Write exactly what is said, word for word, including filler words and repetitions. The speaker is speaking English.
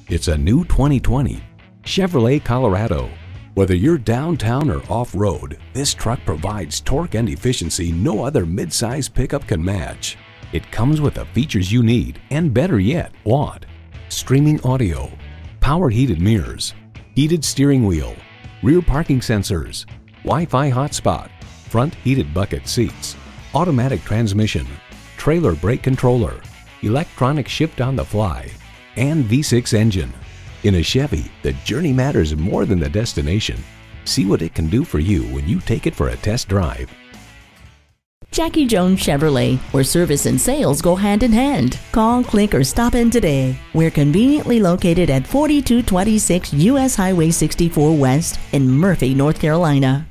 It's a new twenty twenty Chevrolet Colorado. Whether you're downtown or off-road, this truck provides torque and efficiency no other mid-size pickup can match. It comes with the features you need, and better yet, want. Streaming audio, power heated mirrors, heated steering wheel, rear parking sensors, Wi-Fi hotspot, front heated bucket seats, automatic transmission, trailer brake controller, electronic shift on the fly, and V six engine. In a Chevy, the journey matters more than the destination. See what it can do for you when you take it for a test drive. Jackie Jones Chevrolet, where service and sales go hand in hand. Call, click, or stop in today. We're conveniently located at forty-two twenty-six U S Highway sixty-four West in Murphy, North Carolina.